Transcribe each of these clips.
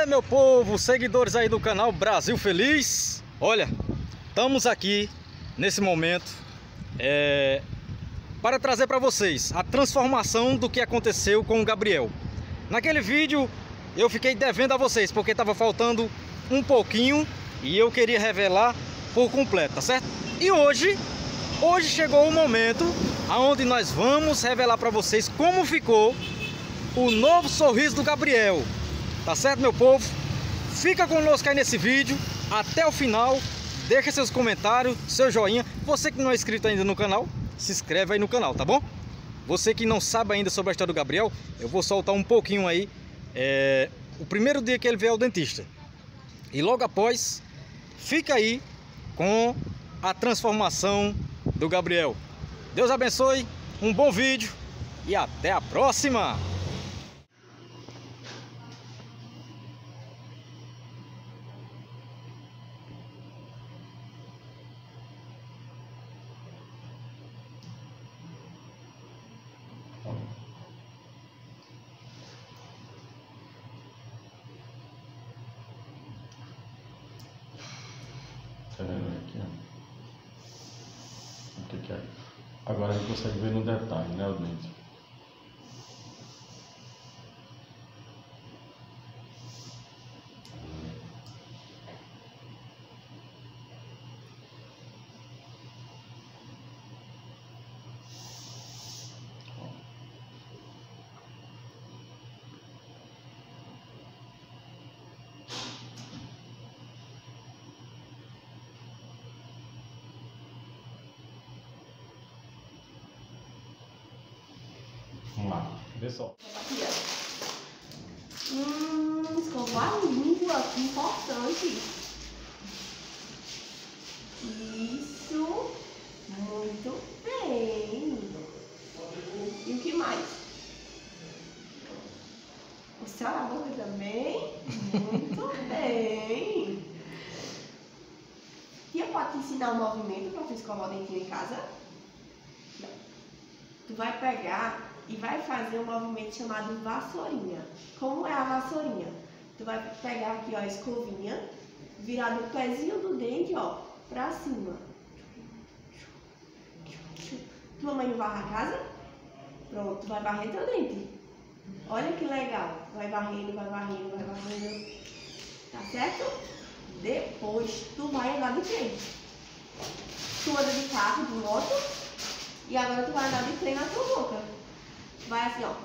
meu povo, seguidores aí do canal Brasil Feliz. Olha, estamos aqui nesse momento para trazer para vocês a transformação do que aconteceu com o Gabriel. Naquele vídeo eu fiquei devendo a vocês porque estava faltando um pouquinho e eu queria revelar por completo, tá certo? E hoje chegou o momento aonde nós vamos revelar para vocês como ficou o novo sorriso do Gabriel. Tá certo, meu povo? Fica conosco aí nesse vídeo até o final. Deixa seus comentários, seu joinha. Você que não é inscrito ainda no canal, se inscreve aí no canal, tá bom? Você que não sabe ainda sobre a história do Gabriel, eu vou soltar um pouquinho aí o primeiro dia que ele veio ao dentista. E logo após, fica aí com a transformação do Gabriel. Deus abençoe, um bom vídeo e até a próxima! Tá vendo aqui, ó? O que é? Agora a gente consegue ver no detalhe, né, o dente. Vamos lá, vê só. Aqui, ó. Escovar a língua, que importante. Isso. Muito bem. E o que mais? Coçar a boca também. Muito bem. Tia pode te ensinar um movimento para tu escovar o dentinho em casa? Não. Tu vai pegar e vai fazer um movimento chamado vassourinha. Como é a vassourinha? Tu vai pegar aqui, ó, a escovinha, virar do pezinho do dente, ó, pra cima. Tua mãe não varre a casa? Pronto, tu vai varrer teu dente. Olha que legal. Vai varrendo, vai varrendo, vai varrendo. Tá certo? Depois, tu vai andar de trem. Tu anda de carro, de moto, e agora tu vai andar de trem na tua boca. Vai assim, ó.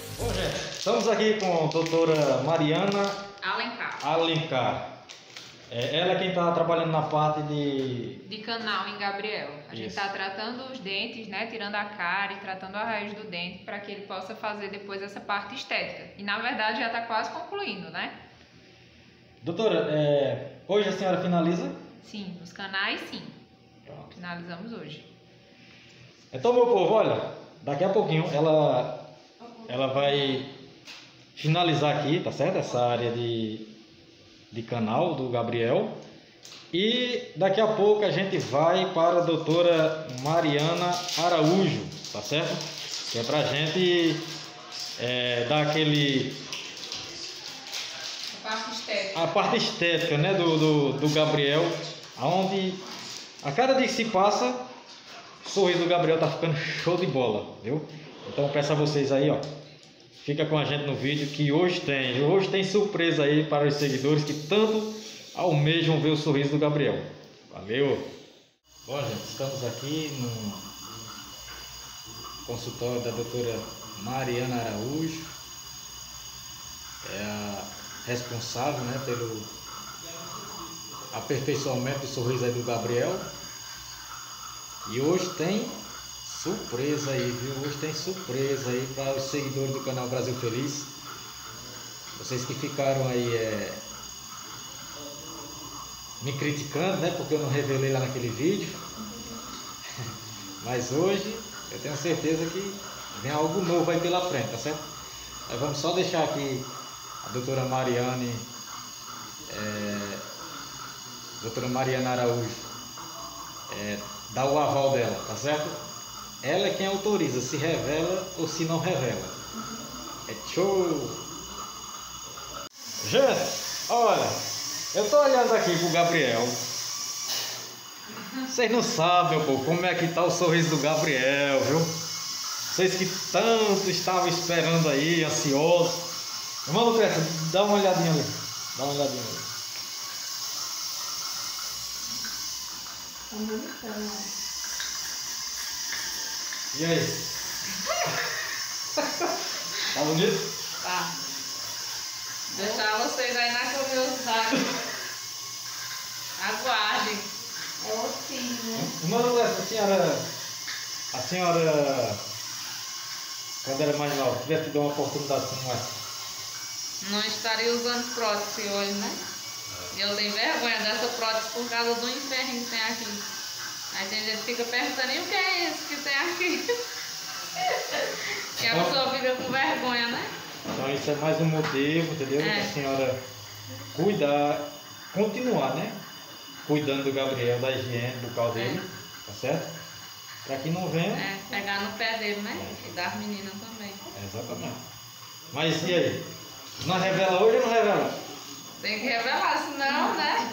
Estamos aqui com a doutora Mariana Alencar. Alencar. Ela é quem está trabalhando na parte de canal em Gabriel. A gente está tratando os dentes, né? Tirando a cárie, tratando a raiz do dente para que ele possa fazer depois essa parte estética. E na verdade já está quase concluindo, né? Doutora, hoje a senhora finaliza? Sim, os canais sim. Pronto. Finalizamos hoje. Então, meu povo, olha, daqui a pouquinho ela vai finalizar aqui, tá certo? Essa área de canal do Gabriel. E daqui a pouco a gente vai para a doutora Mariana Araújo, tá certo? Que é pra gente dar a parte estética, né, do Gabriel, onde a cada dia que se passa, o sorriso do Gabriel tá ficando show de bola, viu? Então peço a vocês aí, ó, fica com a gente no vídeo que hoje tem surpresa aí para os seguidores que tanto almejam ver o sorriso do Gabriel. Valeu! Bom, gente, estamos aqui no consultório da doutora Mariana Araújo, é a responsável, né, pelo aperfeiçoamento do sorriso aí do Gabriel. E hoje tem surpresa aí, viu? Hoje tem surpresa aí para os seguidores do canal Brasil Feliz. Vocês que ficaram aí me criticando, né? Porque eu não revelei lá naquele vídeo. Mas hoje eu tenho certeza que vem algo novo aí pela frente, tá certo? Aí vamos só deixar aqui a doutora Mariana Araújo dar o aval dela, tá certo? Ela é quem autoriza, se revela ou se não revela. É show! Gente, olha, eu tô olhando aqui pro Gabriel. Vocês não sabem, meu povo, como é que tá o sorriso do Gabriel, viu? Vocês que tanto estavam esperando aí, ansiosos. Irmão Lucrécia, dá uma olhadinha ali. Dá uma olhadinha ali. E aí? Tá bonito? Tá. Deixar vocês aí na curiosidade. Aguardem. É outro filho, né? Irmã Lucrécia, a senhora, quando era mais nova, tivesse tido uma oportunidade como essa? Não estaria usando prótese hoje, né? Eu tenho vergonha dessa prótese por causa do inferno que tem aqui. Aí tem gente que fica perguntando, e o que é isso que tem aqui? Que a pessoa fica com vergonha, né? Então isso é mais um motivo, entendeu? A senhora continuar, né? Cuidando do Gabriel, da higiene bucal dele, tá certo? Para que não venha... pegar no pé dele, né? E das meninas também. Exatamente. Mas e aí? Não revela hoje ou não revela? Tem que revelar, senão, né?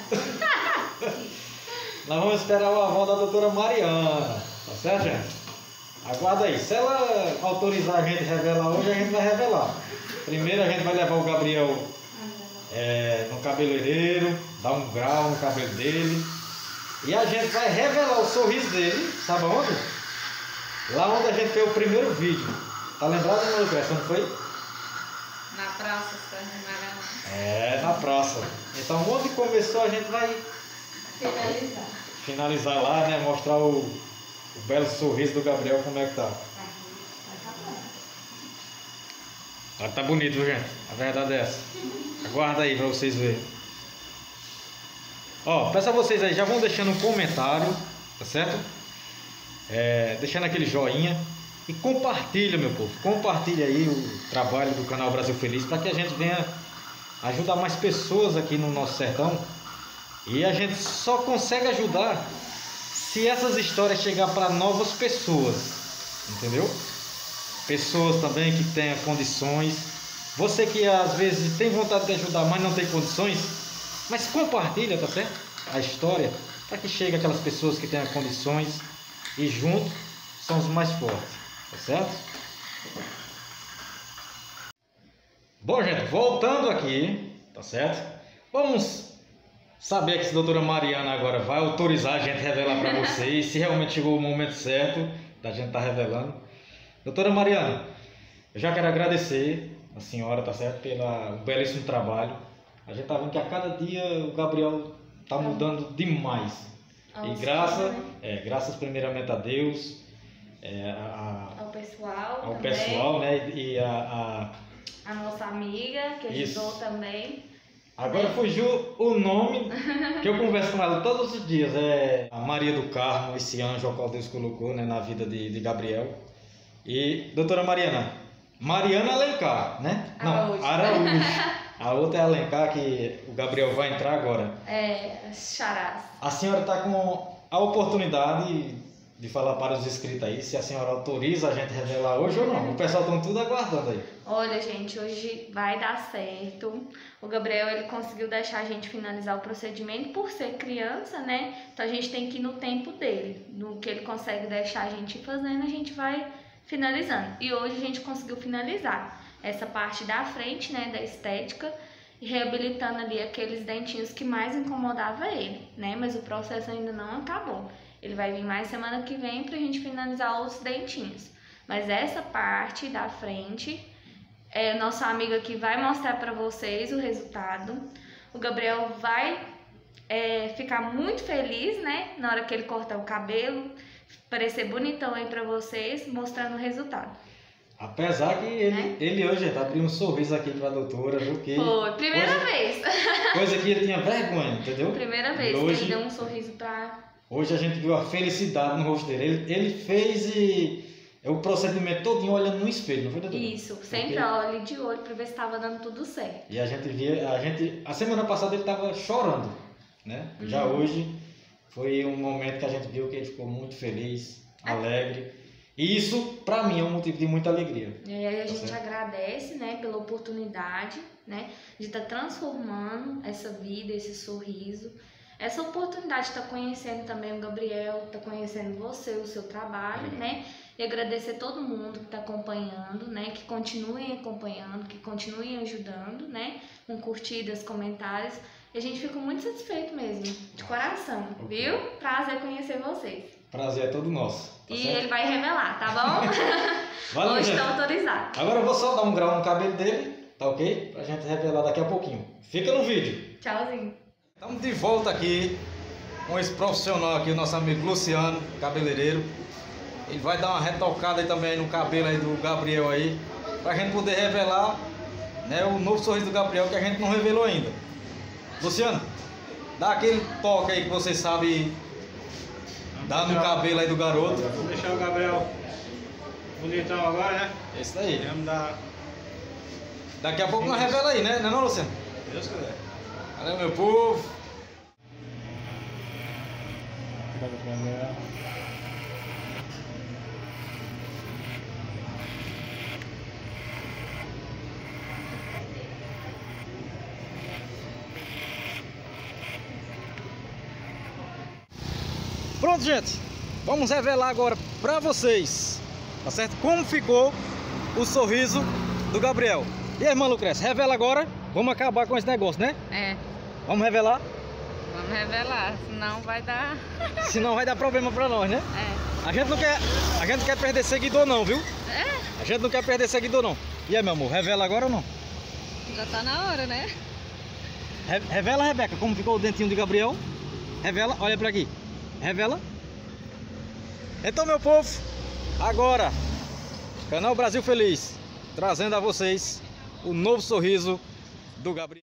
Nós vamos esperar o aval da doutora Mariana, tá certo, gente? Aguarda aí. Se ela autorizar a gente a revelar hoje, a gente vai revelar. Primeiro a gente vai levar o Gabriel no cabeleireiro, dar um grau no cabelo dele. E a gente vai revelar o sorriso dele, sabe onde? Lá onde a gente fez o primeiro vídeo. Tá lembrado, meu Lucrécia, não foi? Na praça, Sérgio Magalhães. Na praça. Então onde começou a gente vai finalizar lá, né? Mostrar o belo sorriso do Gabriel, como é que tá. Tá bonito, viu, gente? A verdade é essa. Aguarda aí pra vocês verem. Ó, peço a vocês aí, já vão deixando um comentário, tá certo? Deixando aquele joinha. E compartilha, meu povo. Compartilha aí o trabalho do canal Brasil Feliz para que a gente venha ajudar mais pessoas aqui no nosso sertão. E a gente só consegue ajudar se essas histórias chegar para novas pessoas, entendeu? Pessoas também que tenham condições. Você que às vezes tem vontade de ajudar, mas não tem condições, mas compartilha, tá certo? A história para que chegue aquelas pessoas que tenham condições e juntos somos mais fortes. Tá certo? Bom, gente, voltando aqui, tá certo? Vamos saber que a doutora Mariana agora vai autorizar a gente a revelar para vocês se realmente chegou o momento certo da gente estar revelando. Doutora Mariana, eu já quero agradecer a senhora, tá certo? Pelo belíssimo trabalho. A gente tá vendo que a cada dia o Gabriel tá mudando demais. E graças primeiramente a Deus, ao ao pessoal, né? E a nossa amiga que ajudou também. Agora fugiu o nome que eu converso com ela todos os dias. É a Maria do Carmo, esse anjo ao qual Deus colocou, né, na vida de Gabriel. E doutora Mariana Alencar, né? Araújo. Não, Araújo. A outra é Alencar, que o Gabriel vai entrar agora. Charás. A senhora está com a oportunidade de falar para os inscritos aí, se a senhora autoriza a gente revelar hoje ou não. O pessoal está tudo aguardando aí. Olha, gente, hoje vai dar certo. O Gabriel, ele conseguiu deixar a gente finalizar o procedimento por ser criança, né? Então a gente tem que ir no tempo dele. No que ele consegue deixar a gente ir fazendo, a gente vai finalizando. E hoje a gente conseguiu finalizar essa parte da frente, né, da estética, e reabilitando ali aqueles dentinhos que mais incomodavam ele, né? Mas o processo ainda não acabou. Ele vai vir mais semana que vem pra gente finalizar os dentinhos. Mas essa parte da frente, nossa amiga aqui vai mostrar pra vocês o resultado. O Gabriel vai ficar muito feliz, né? Na hora que ele cortar o cabelo, parecer bonitão aí pra vocês, mostrando o resultado. Apesar que ele hoje tá abrindo um sorriso aqui pra doutora, viu? Que foi, primeira vez. Coisa que ele tinha vergonha, entendeu? Primeira vez que ele deu um sorriso pra... Hoje a gente viu a felicidade no rosto dele. Ele fez o procedimento todinho olhando no espelho, não foi, doutora? Isso, sempre olhe de olho pra ver se estava dando tudo certo. E a semana passada ele estava chorando, né? Já hoje foi um momento que a gente viu que ele ficou muito feliz, alegre. E isso, pra mim, é um motivo de muita alegria. E aí a gente agradece, né, pela oportunidade, né, de estar transformando essa vida, esse sorriso. Essa oportunidade de estar conhecendo também o Gabriel, estar conhecendo você, o seu trabalho, né? E agradecer todo mundo que está acompanhando, né? Que continuem acompanhando, que continuem ajudando, né? Com curtidas, comentários. E a gente fica muito satisfeito mesmo, de coração, viu? Prazer conhecer vocês. Prazer é todo nosso. Tá certo? Ele vai revelar, tá bom? Valeu, hoje gente. está autorizado. Agora eu vou só dar um grau no cabelo dele, tá ok? Pra gente revelar daqui a pouquinho. Fica no vídeo. Tchauzinho. Estamos de volta aqui com esse profissional aqui, o nosso amigo Luciano, cabeleireiro. Ele vai dar uma retocada aí também no cabelo aí do Gabriel aí, pra gente poder revelar, né, o novo sorriso do Gabriel que a gente não revelou ainda. Luciano, dá aquele toque aí que você sabe dar no cabelo aí do garoto. Vou deixar o Gabriel bonitão agora, né? Esse daí. Vamos dar... Daqui a pouco nós revela aí, né? Não é não, Luciano? Deus quiser. Valeu, meu povo. Pronto, gente. Vamos revelar agora pra vocês, tá certo? Como ficou o sorriso do Gabriel. E aí, irmã Lucrécia, revela agora. Vamos acabar com esse negócio, né? Vamos revelar? Vamos revelar, senão vai dar... Senão vai dar problema pra nós, né? A gente não quer perder seguidor não, viu? A gente não quer perder seguidor não. E aí, meu amor, revela agora ou não? Já tá na hora, né? Revela, Rebeca, como ficou o dentinho de Gabriel. Revela, olha pra aqui. Revela. Então, meu povo, agora, Canal Brasil Feliz, trazendo a vocês o novo sorriso do Gabriel.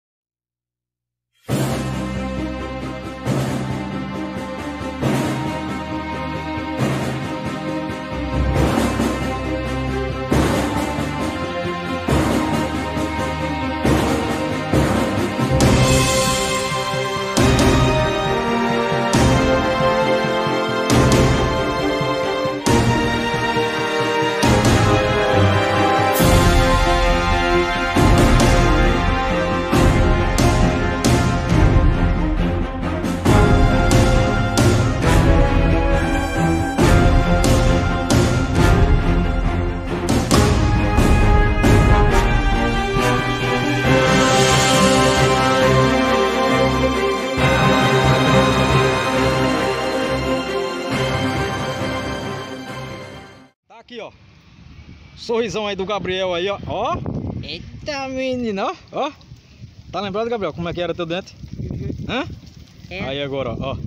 Aqui, ó, sorrisão aí do Gabriel aí, ó. Ó, eita menina, ó. Tá lembrado, Gabriel, como é que era teu dente? Hã? É. Aí agora, ó.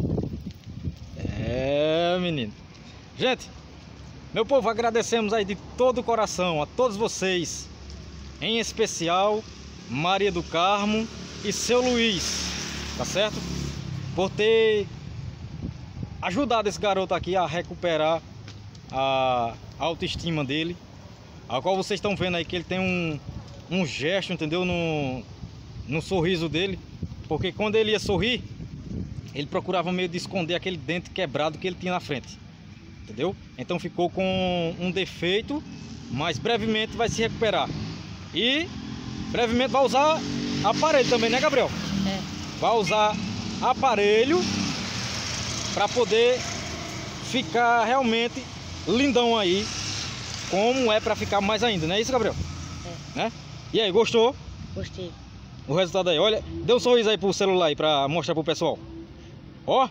É, menino. Gente, meu povo, agradecemos aí de todo o coração a todos vocês, em especial Maria do Carmo e seu Luiz, tá certo? Por ter ajudado esse garoto aqui a recuperar a autoestima dele, a qual vocês estão vendo aí que ele tem um gesto, entendeu? No sorriso dele, porque quando ele ia sorrir, ele procurava meio de esconder aquele dente quebrado que ele tinha na frente, entendeu? Então ficou com um defeito, mas brevemente vai se recuperar. E brevemente vai usar aparelho também, né, Gabriel? É. Vai usar aparelho para poder ficar realmente lindão aí, como é para ficar mais ainda, não é isso, Gabriel? É. Né? E aí, gostou? Gostei. O resultado aí, olha, dê um sorriso aí pro celular aí pra mostrar pro pessoal. Ó.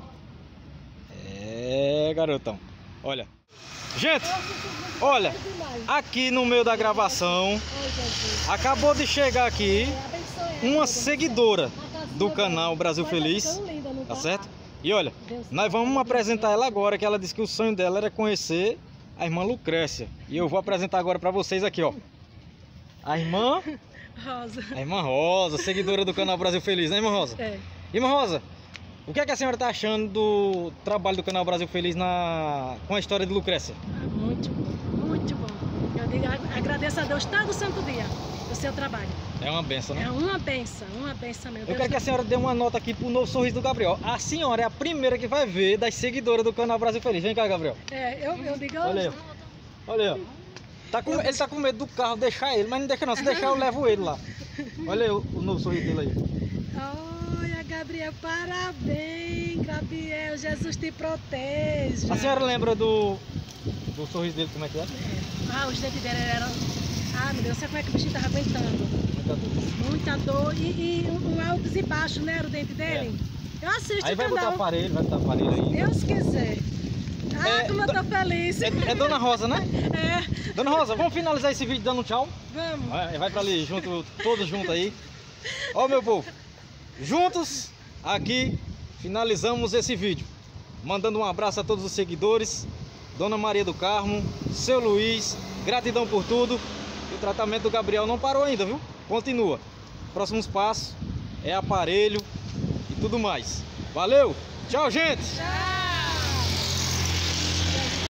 É, garotão. Olha. Gente, olha, aqui no meio da gravação, acabou de chegar aqui uma seguidora do canal Brasil Feliz, tá certo? E olha, nós vamos apresentar ela agora, que ela disse que o sonho dela era conhecer a irmã Lucrécia. E eu vou apresentar agora pra vocês aqui, ó. A irmã Rosa. A irmã Rosa, seguidora do canal Brasil Feliz, né, irmã Rosa? É. Irmã Rosa, o que é que a senhora está achando do trabalho do canal Brasil Feliz com a história de Lucrécia? Muito bom, muito bom. Eu digo, agradeço a Deus todo santo dia do seu trabalho. É uma benção, né? É uma benção meu Deus. Eu quero que a senhora dê uma nota aqui pro novo sorriso do Gabriel. A senhora é a primeira que vai ver das seguidoras do canal Brasil Feliz. Vem cá, Gabriel. É, eu digo... Olha aí, ó. Olha aí, ó. Ele tá com medo do carro deixar ele, mas não deixa não. Se deixar eu levo ele lá. Olha aí o novo sorriso dele aí. Olha, Gabriel, parabéns, Gabriel. Jesus te proteja. A senhora lembra do sorriso dele, como é que é? Os dentes dele eram... meu Deus, sabe como é que o bichinho tava aguentando? Muita dor e um altos e baixo, né? Era o dente dele. Eu assisto Aí o vai canal. botar aparelho aí. Deus quiser. Como eu tô feliz. É Dona Rosa, né? É. Dona Rosa, vamos finalizar esse vídeo dando um tchau? Vamos. Vai pra ali, todos juntos aí. Ó, meu povo, juntos aqui finalizamos esse vídeo. Mandando um abraço a todos os seguidores, Dona Maria do Carmo, seu Luiz, gratidão por tudo. E o tratamento do Gabriel não parou ainda, viu? Continua. Próximos passos é aparelho e tudo mais. Valeu, tchau, gente! Tchau.